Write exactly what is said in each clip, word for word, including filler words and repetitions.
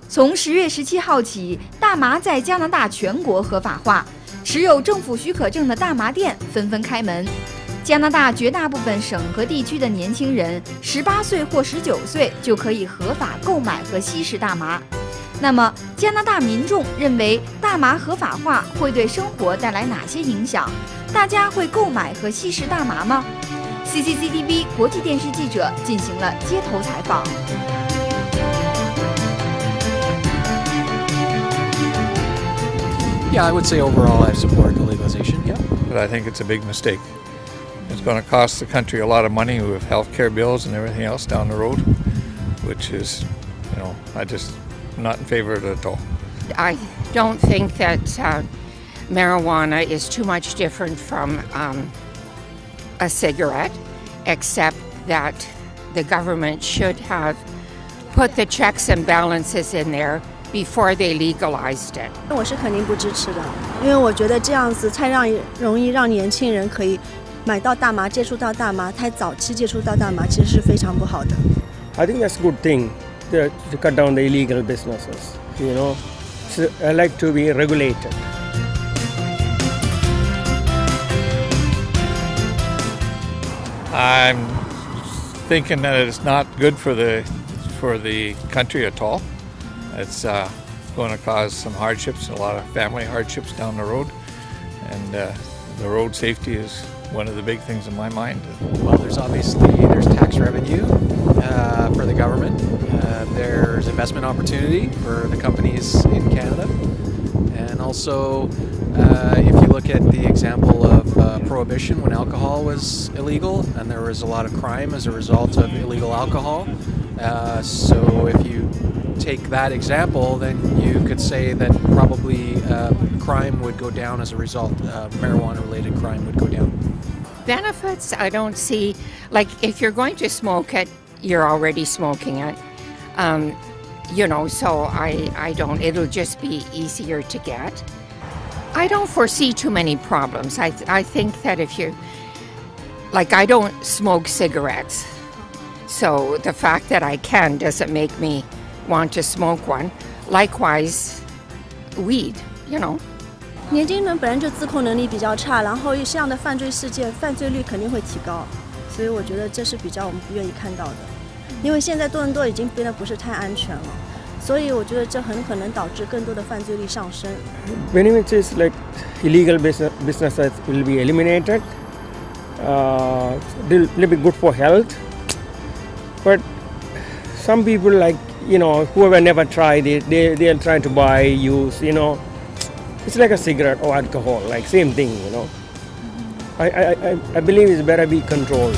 从十月十七号起，大麻在加拿大全国合法化，持有政府许可证的大麻店纷纷开门。加拿大绝大部分省和地区的年轻人，十八岁或十九岁就可以合法购买和吸食大麻。那么，加拿大民众认为大麻合法化会对生活带来哪些影响？大家会购买和吸食大麻吗 ？C C C T V 国际电视记者进行了街头采访。 Yeah, I would say overall I support the legalization, yeah. But I think it's a big mistake. It's going to cost the country a lot of money with health care bills and everything else down the road, which is, you know, I just I'm not in favor of it at all. I don't think that uh, marijuana is too much different from um, a cigarette, except that the government should have put the checks and balances in there before they legalized it. 我是肯定不支持的，因为我觉得这样子太让容易让年轻人可以买到大麻、接触到大麻，太早期接触到大麻其实是非常不好的。 I think that's a good thing to, to cut down the illegal businesses. You know, so I like to be regulated. I'm thinking that it's not good for the for the country at all. It's uh, going to cause some hardships, a lot of family hardships down the road, and uh, the road safety is one of the big things in my mind. Well, there's obviously there's tax revenue uh, for the government. Uh, there's investment opportunity for the companies in Canada, and also uh, if you look at the example of uh, prohibition when alcohol was illegal, and there was a lot of crime as a result of illegal alcohol. Uh, so if you take that example, then you could say that probably uh, crime would go down as a result. Uh, marijuana-related crime would go down. Benefits, I don't see. Like, if you're going to smoke it, you're already smoking it. Um, you know, so I, I don't, it'll just be easier to get. I don't foresee too many problems. I, I think that if you, like, I don't smoke cigarettes. So the fact that I can doesn't make me want to smoke one. Likewise, weed, you know. 年轻人本来就自控能力比较差，然后这样的犯罪事件，犯罪率肯定会提高，所以我觉得这是比较我们不愿意看到的。因为现在多伦多已经变得不是太安全了，所以我觉得这很可能导致更多的犯罪率上升。 Many of it is like illegal business businesses will be eliminated. Uh, they'll, they'll be good for health, but some people like you know whoever never tried it, they they'll try to buy, use, you know. It's like a cigarette or alcohol, like same thing, you know. I, I, I believe it's better be controlled.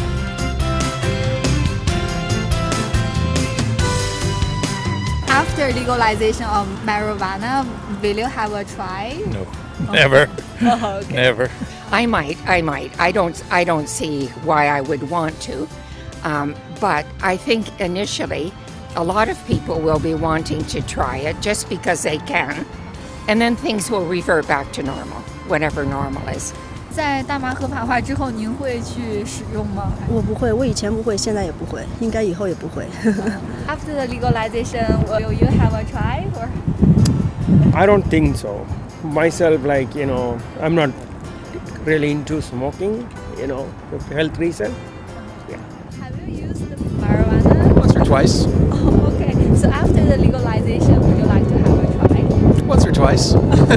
After legalization of marijuana, will you have a try? No, never, Oh, okay. never. I might, I might. I don't, I don't see why I would want to. Um, but I think initially, a lot of people will be wanting to try it just because they can. And then things will revert back to normal, whatever normal is. 在大麻合法化之后，您会去使用吗？ 我不会，我以前不会，现在也不会，应该以后也不会。 After the legalization, will you have a try or? I don't think so. Myself, like you know, I'm not really into smoking. You know, for health reason. Yeah. Have you used marijuana? Once or twice. Oh, okay. So after the legalization, would you like to have a try? Once or twice.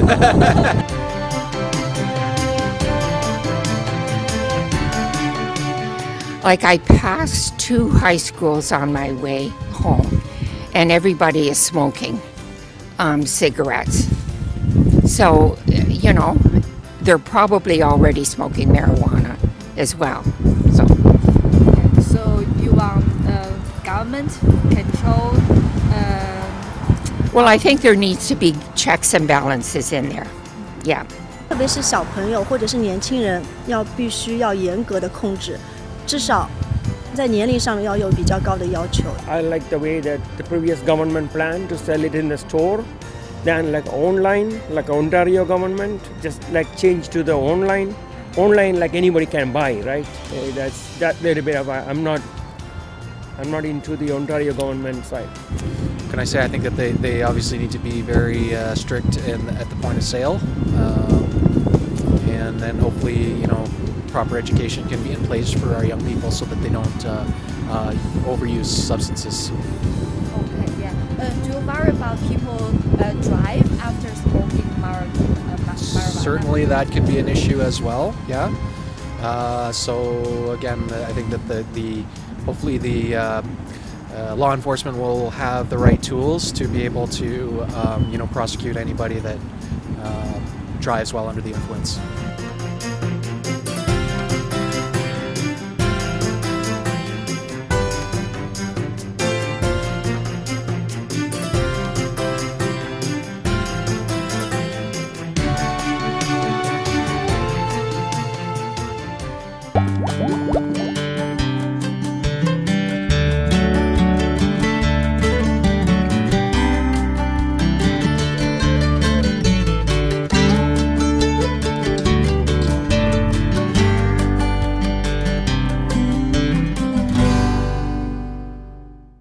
Like, I passed two high schools on my way home, and everybody is smoking um, cigarettes. So, you know, they're probably already smoking marijuana as well. So, So you want uh, government control? Uh, well, I think there needs to be checks and balances in there. Yeah. 特别是小朋友或者是年轻人，要必须要严格的控制，至少在年龄上要有比较高的要求。 I like the way that the previous government planned to sell it in the store, then like online, like Ontario government, just like change to the online. Online, like anybody can buy, right? So that's that little bit of I'm not, I'm not into the Ontario government side. can I say? I think that they, they obviously need to be very uh, strict in, at the point of sale, um, and then hopefully, you know, proper education can be in place for our young people so that they don't uh, uh, overuse substances. Okay, yeah. Uh, do you worry about people uh, drive after smoking marijuana? Uh, marijuana? Certainly, that could be an issue as well. Yeah. Uh, so again, I think that the, the hopefully the uh, uh, law enforcement will have the right tools to be able to um, you know prosecute anybody that uh, drives while under the influence.